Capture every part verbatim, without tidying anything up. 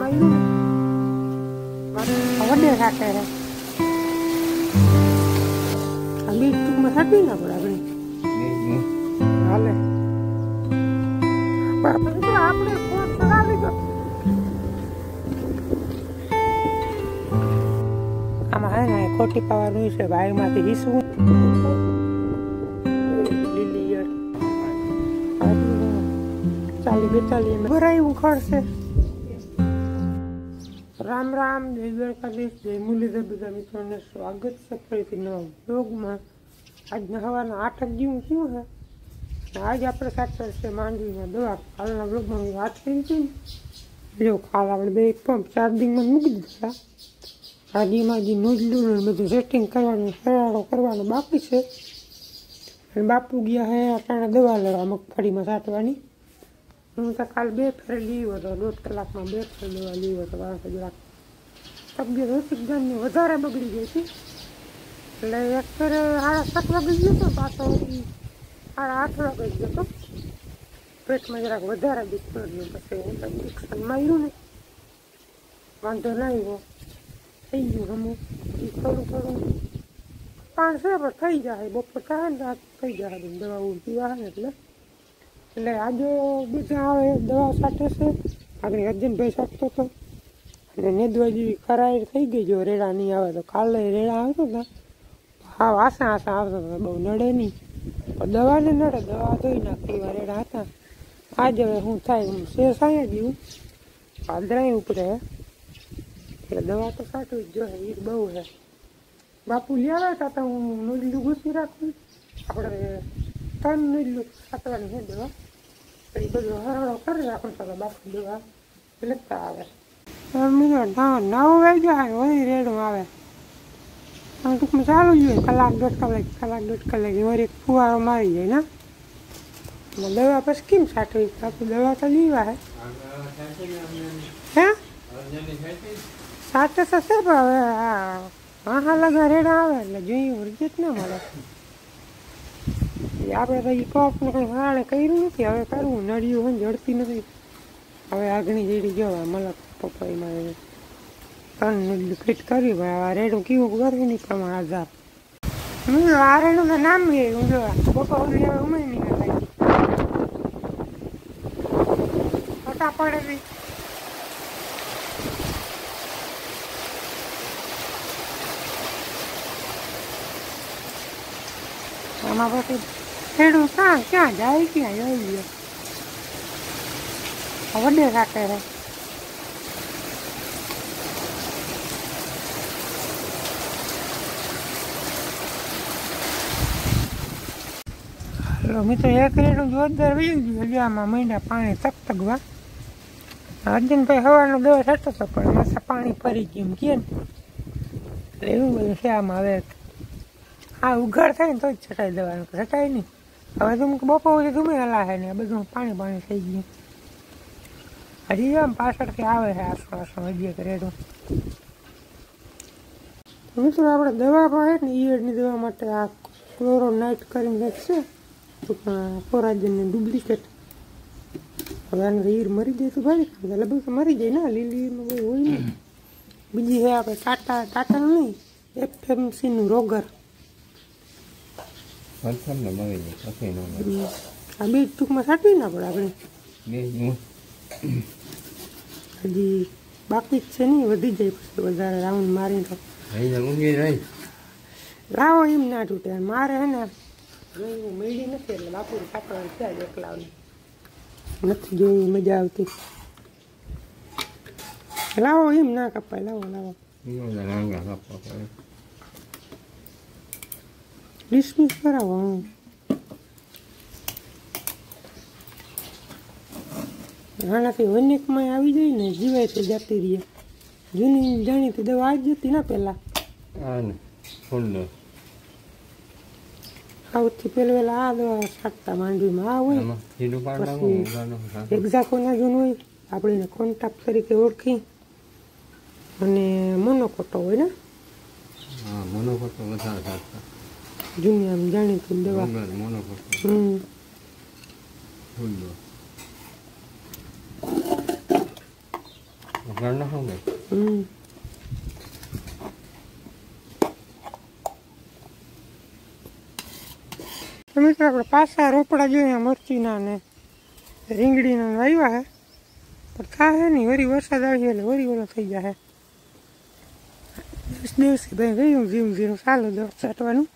માર્યું વડે રાખે રે બીજ ટૂંકમાં સાચવી ના પડે આપણે હાલે આપણે ફોન ચલાવી દો આમાં હે ને ખોટી પાવાનું છે વાયરમાંથી હિસવું લીલી ચાલી બેતાલી ભરાયું ખડશે રામ રામ જય દ્વારકાધીશ જય મુરલીધર બધા મિત્રોને સ્વાગત છે ફરીથી નવા બ્લોગમાં આજના સવારના આઠ જ જેવું થયું છે આજ આપણે સાચર છે માંડવીમાં દવા કાલના બ્લોગમાં વાત કરી હતી ને જો કાલ આપણે બે પંપ ચાર્જિંગમાં મૂકી દીધા ગાડીમાં જે નોંધલું બધું સેટિંગ કરવાનું ફરાળો કરવાનો બાકી છે અને બાપુ ગયા હે અટાણે દવા લેવા મગફળીમાં સાટવાની હું તો કાલ બે ફેર લીવ હતો દોઢ કલાકમાં બે ફેર દવા લીવ હતો કારણ કે જરાક તબિયત હતી એકદમની વધારે બગડી ગઈ હતી એટલે એક ફેરે સાડા સાત વાગે ગયો હતો પાછો સાડા આઠ વાગે ગયો હતો પેટમાં જરાક વધારે દુખતું હતું પછી હું તો ઇન્જેક્શન માર્યું ને વાંધો ના આવ્યો થઈ ગયું અમુક એ થોડું થોડું પાણ છે પણ થઈ જાય બપોર થાય ને રાત થઈ જાય દવા પીવા ને એટલે એટલે આજે બધા આવે દવા સાટે છે આગળ અર્જનભાઈ સાટતો હતો અને નેદવા જેવી ખરાઈ થઈ ગઈ જો રેડા નહીં આવે તો કાલે રેડા આવતો હતા હા આસા આસા આવતો હતો બહુ નડે નહીં પણ દવા ને નડે દવા ધોઈ નાખી એવા રેડા હતા આજે હવે શું થાય હું શેષ અહીંયા જેવું પાદરાય ઉપરે એટલે દવા તો સાટવી જ જોઈએ એ બહુ છે બાપુ લેવા હતા તો હું નોડલું ઘૂસી રાખું આપણે ત્રણ નોડલું સાટવાની છે દવા એ બધો હરાડો કરી રાખું તો બાપુ દવા લેતા આવે નવ વાગ્યા વળી રેડું આવે ટૂંકમાં ચાલુ જ હોય કલાક દોઢ કલાક કલાક દોઢ કલાક વળી ફુવારો મારી જાય ને દવા પછી કેમ સાટવી આપણે દવા તો લેવા હે હે સાચે સસે પણ હવે હા હા લગા રેડા આવે એટલે જોઈએ વરજત ના મળે આપણે તો એ કપ ને કંઈ હાળે કર્યું નથી હવે કરવું નળિયું હોય જડતી નથી હવે આગળની જેડી જોવા મલક પપ્પાઈમાં ત્રણ નળિયું ફિટ કરવી ભાઈ આ રેડું કેવું કરવું નહીં પ્રમાણ આધાર હું આ રેડું તો નામ ગઈ હું જોવા પપ્પા હવે ઉમેરી નહીં લાગી ફટા પડે બી આમાં પછી ખેડૂત ક્યાં ક્યાં જાય ક્યાં આવી ગયો વડે રાખે રે હાલો મિત્રો એક રેડું જોરદાર વયું ગયું હજામાં મહિના પાણી તકતગવા અર્જુનભાઈ હવાનો દવા થતો હતો પણ માથા પાણી ફરી ગયું કે ને એટલે એવું બધું છે આમાં હવે હા ઉઘાડ થાય ને તો જ છટાઈ દેવાનું છટાય નહીં હવે તો બપોર ગમે હલા છે ને બધું પાણી પાણી થઈ ગયું હજી આમ પાછળથી આવે છે આસો આસો હજી એક રેડું મિત્રો આપણે દવા પણ છે ને ઈયળની દવા માટે આ ક્લોરોનાઇટ કરીને છે ટૂંકમાં કોરાજનની ડુપ્લિકેટ હવે આને ઈર મરી જાય તો ભાઈ લગભગ તો મરી જાય ને લીલી ઈરમાં બહુ હોય ને બીજી છે આપણે ટાટા ટાટાનું નહીં એફએમસીનું રોગર આ બીજ ટૂંકમાં સાટવી ના પડે આપણે હજી બાકી જ છે નહીં વધી જાય પછી વધારે રાઉન્ડ મારી તો લાવો એમ ના તૂટે મારે હે ને મેળી નથી એટલે બાપુ સાટવાનું ત્યાં જ એકલાવની નથી જોઈ મજા આવતી લાવો એમ ના કપાય લાવો લાવો ડિસમિસ કરાવો હું આનાથી વનિકમાં આવી જાય ને જીવાય છે જતી રહીએ જૂની જાણીતી દવા આવી જતી ના પહેલાં સૌથી પહેલા પહેલાં આ દવા છાંટતા માંડવીમાં આ હોય પછી એક્ઝાકોના જૂન હોય આપણે કોન્ટાપ તરીકે ઓળખી અને મોનોકોટો હોય ને મોનોકોટો વધારે જૂની આમ જાણીતી દવા હમ ઘર નાખો ને હમ મિત્રો આપણે પાછા રોપડા જોઈએ મરચીના ને રીંગણીના વાવ્યા હે પણ થાય નહીં વરી વરસાદ આવી એટલે વરી ઓલો થઈ જાય દસ દિવસે ભાઈ ગયું ઝીણું ઝીણું ચાલુ દવા છાંટવાનું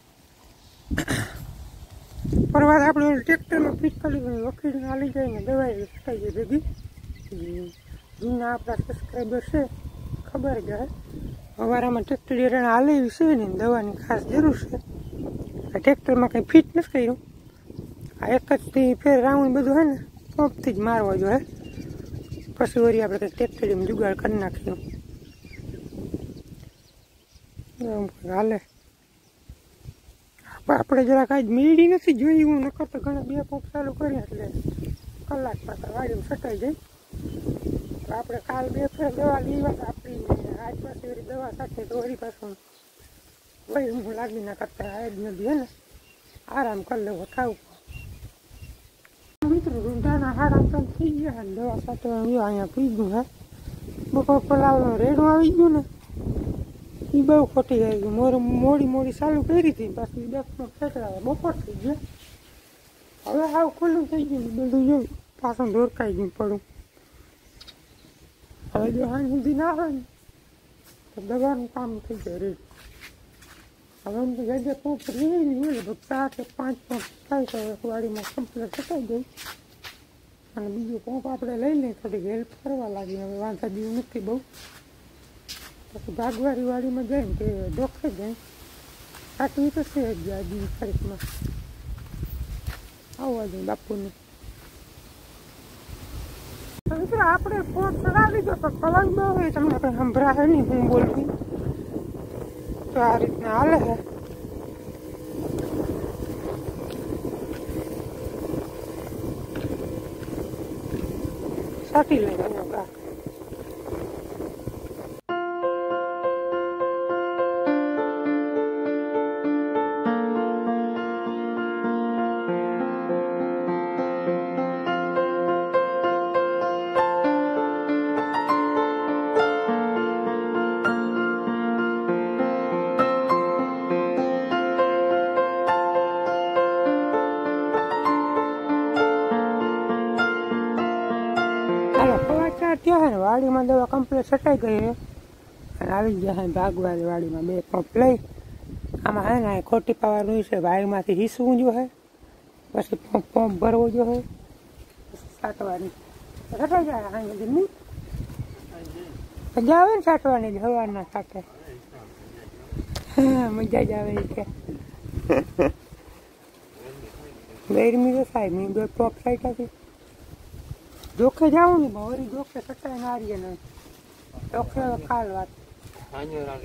પરવાર આપણે ઓલું ટ્રેક્ટરમાં ફીટ કરી વખીડીને હાલી જાય ને દવા છટાઈ જાય ભેગી જૂના આપણા સબસ્ક્રાઈબર છે ખબર જ હે અમારામાં ટ્રેક્ટર એરણે હાલે એવી છે ને દવાની ખાસ જરૂર છે આ ટ્રેક્ટરમાં કંઈ ફિટ નથી કર્યું આ એક જ થી ફેર રાઉન્ડ બધું હોય ને પંપથી જ મારવા જોઈએ પછી વળી આપણે કંઈક ટ્રેક્ટરમાં જુગાડ કરી નાખ્યું હાલે આપણે જરાક આજ મીડી નથી જોઈ હું નકર તો ઘણા બે પંપ ચાલુ કર્યા એટલે કલાક પાછા વાડીમાં છટાઈ જાય તો આપણે કાલ બે ફેર દવા લેવા તો આપણી આજ પાસે વળી દવા સાથે તો વળી પાછું વહી હું લાગી ના કરતા આજ નથી હે ને આરામ કરી લેવો થાવ મિત્રો રૂંઢાના હાડા ત્રણ થઈ ગયા ને દવા સાથે અહીંયા પી ગયું હે બપોર પલાવનો રેડું આવી ગયું ને એ બહુ ખોટી આવી ગયું મોર મોડી મોડી ચાલુ કરી હતી પાછી દસનો ખેતરા બપોર થઈ ગયા હવે હાવ ખુલ્લું થઈ ગયું બધું જોયું પાછું ધોરકાઈ ગયું પડું હવે જો હાઈ સુધી ના આવે ને તો દવાનું કામ થઈ જાય રેડ હવે એમ તો જગ્યા પંપ રહી નહીં હોય ચાર કે પાંચ પંપ થાય તો વાડીમાં કમ્પ્લેટ થતાઈ જાય અને બીજું પંપ આપણે લઈ લઈએ થોડીક હેલ્પ કરવા લાગી હવે વાંધા જેવું નથી બહુ પછી ભાગવારી વાડીમાં જાય ને તે ડોખે જાય આટલું તો છે જ આ દી તારીખમાં આવવા જોઈએ બાપુને મિત્રો આપણે ફોન ચડાવી દો તો કલંગ બહુ હોય તમને કંઈ સંભળાય નહીં હું બોલવી તો આ રીતના હાલે છે સાટી લઈ ગયો ત્યાં ને વાડીમાં દવા કમ્પ્લીટ છટાઈ ગઈ અને આવી ગયા છે ભાગવાળી વાડીમાં બે પંપ લઈ આમાં હે ને ખોટી પાવાનું છે વાયરમાંથી હીસવું જો હે પછી પંપ પંપ ભરવો જો હે પછી છાંટવાની છટાઈ જાય હા બધી મજા આવે ને છાંટવાની હવાના છાંટે હા મજા જ આવે છે ગરમી તો થાય મેં બે પંપ છાંટ્યા જોખે જાવ ને વળી જોખે છટાઈ ના રહીએ ને જોખે કાલ વાત હા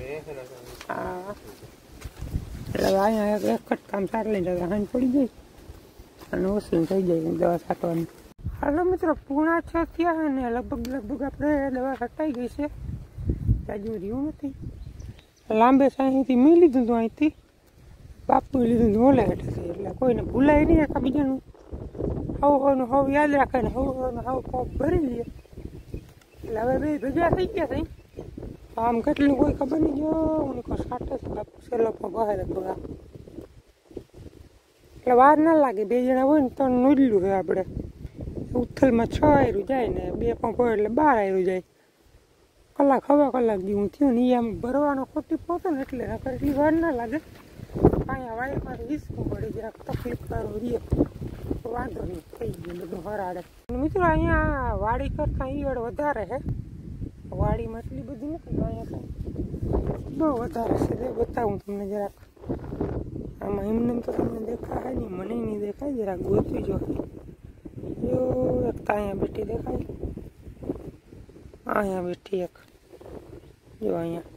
એટલે અહીંયા એક જ કામ સાર લઈને હાંજ પડી ગઈ અને ઓછું થઈ જાય દવા છાંટવાની હાલો મિત્રો પૂણા છ થયા ને લગભગ લગભગ આપણે દવા છટાઈ ગઈ છે હજુ રહ્યું નથી લાંબે સાહીથી મેં લીધું હતું અહીંથી બાપુએ લીધું હતું ઓલે હેઠળથી એટલે કોઈને ભૂલાય નહીં આખા બીજાનું હવ હવનું હવ યાદ રાખે ને હવ હવનું હવ પંપ ભરી લઈએ એટલે હવે બે ભેગા થઈ ગયા થઈ આમ કેટલું કોઈ ખબર નહીં જો હું કોઈ સાટે છે બાપુ છેલ્લો પંપ બહાર બગા એટલે વાર ના લાગે બે જણા હોય ને તો નોડલું હોય આપણે ઉથલમાં છ આયરું જાય ને બે પંપ હોય એટલે બાર આયરું જાય કલાક હવા કલાક જેવું થયું ને એ આમ ભરવાનો ખોટી પહોંચો ને એટલે નકર એટલી વાર ના લાગે અહીંયા વાયરમાંથી હિસકું પડે જરાક તકલીફ કરો રહીએ વાંધો નહીં થઈ ગયું બધું હરાડે મિત્રો અહીંયા વાડી કરતાં ઈયળ વધારે છે વાડીમાં એટલી બધી નથી અહીંયા બહુ વધારે છે તે બતાવું તમને જરાક આમાં એમને તો તમને દેખાય નહીં મને નહીં દેખાય જરાક ગોતી જો જો એક તો અહીંયા બેઠી દેખાય અહીંયા બેઠી એક જો અહીંયા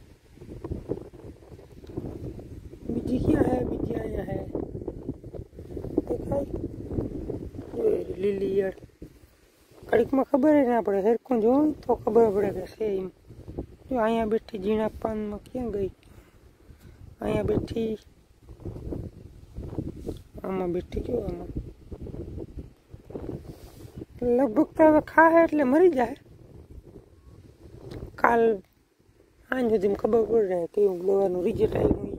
બીજી ક્યાં હે બીજી અહીંયા હે દેખાય લીલી ઈયળ કડીકમાં ખબર ને આપણે હેરકું જોવું તો ખબર પડે કે છે એમ જો અહીંયા બેઠી ઝીણા પાનમાં ક્યાં ગઈ અહીંયા બેઠી આમાં બેઠી જો આમાં લગભગ તો હવે ખાય એટલે મરી જાય કાલ આજ સુધી ખબર પડે કેવું દવાનું રિઝલ્ટ આવ્યું.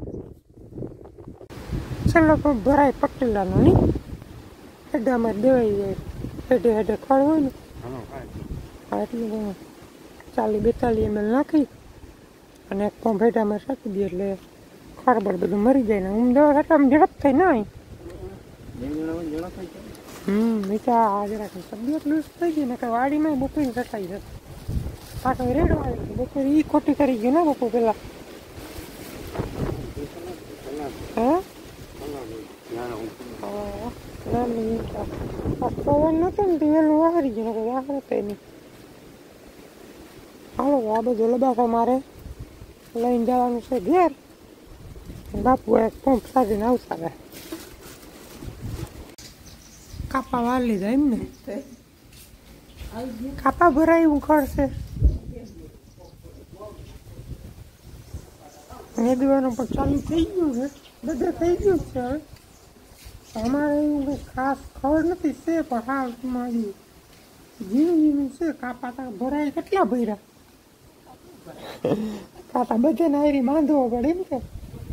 ચાલો તો ભરાય પટેલાનો નહીં હેડામાં દેવાઈ જાય હેડે હેડે ખડ હોય ને હા એટલે ચાલી બેતાલીસ એમ એલ નાખી અને એક પંપ હેડામાં રાખી દઈએ એટલે ખરબડ બધું મરી જાય ને હું દવા હેઠામાં ઝડપ થઈ ના હમ નીચા આજે રાખી તબિયત લૂઝ થઈ ગઈ ને કે વાડીમાં બપોરી રટાઈ જશે પાછો રેડો આવી ગયો બપોરે એ ખોટી કરી ગયું ને બપોર પેલા હે પવન નતો ને તો વહેલું વાહરી ગયું ને વાહરતે નહીં. હાલો આ બધું લબાખો મારે લઈને જવાનું છે ઘેર. બાપુ એક પંપ સાજીને આવતા રહે કાપા વાર લીધા એમ ને કાપા ભરાય એવું ખર્ચે મેદવાનું પણ ચાલુ થઈ ગયું છે બધે થઈ ગયું છે હવે અમારે એવું કંઈ ખાસ ખબર નથી છે પણ હાલ મારી ઝીણું ઝીણું છે કાપા તા ભરાય કેટલા ભર્યા કાપા બધે નાયરી બાંધવો પડે એમ કે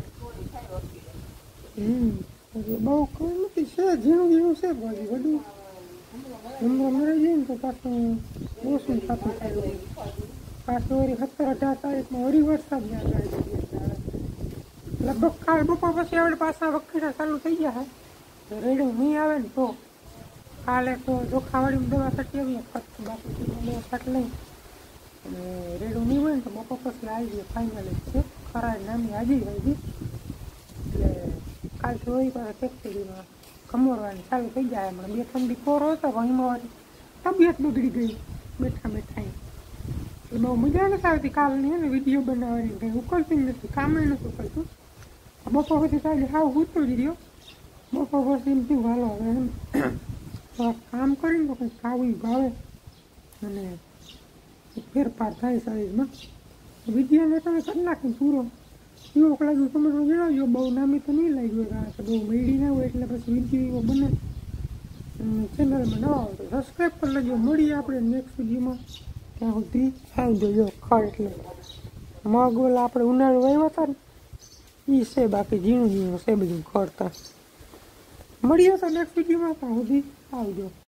હમ બહુ ખબર નથી છે ઝીણું ઝીણું છે પછી બધું હમણાં મરી જાય ને તો પાછું ઓછું થતું થાય પાછું વળી સત્તર અઢાર તારીખમાં વળી વરસાદ ના થાય લગભગ કાલ બપોર પછી આપણે પાછા વખેડા ચાલુ થઈ ગયા છે રેડું નહીં આવે ને તો કાલે તો જોખાવાળીમાં દવા છટી આવીએ ખર્ચ બાકી દવા છટ લઈ અને રેડું નહીં હોય ને તો બપોર પછી આવી જઈએ ફાઇનલ છે ખરા નાની હાજી આવી એટલે કાલથી હોય પાછા ફેક્ટરીમાં કમોરવાની ચાલુ થઈ જાય હમણાં બે ઠંડી કોરો હતો પણ એમાં તબિયત બગડી ગઈ બેઠા બેઠા એટલે બહુ મજા નથી આવતી કાલની ને વિડીયો બનાવવાની કંઈ ઉકળતી નથી કામે નથી ઉકળતું બપોર પછી કાલે હાવ ઉતરો જ રહ્યો બપોર પછી એમ થયું હાલો હવે એમ કામ કરીને તો કંઈક ખાવું ભાવે અને ફેરફાર થાય શરીરમાં વિડીયોને તમે કરી નાખીને પૂરો એવો લાગ્યું તમે તો જણાવજો બહુ નામી તો નહીં લાગ્યું કારણ કે બહુ મેળી ના હોય એટલે પછી વિડીયો એવો બને ચેનલમાં નવા હોય તો સબસ્ક્રાઈબ કરી લેજો મળીએ આપણે નેક્સ્ટ વિડીયોમાં ત્યાં સુધી આવજો જો ખડ એટલે મગ ઓલા આપણે ઉનાળો વાવ્યા હતા ને એ છે બાકી ઝીણું ઝીણું છે બધું ખડતા મળીએ તો નેક્સ્ટ વિડીયોમાં ત્યાં સુધી આવજો.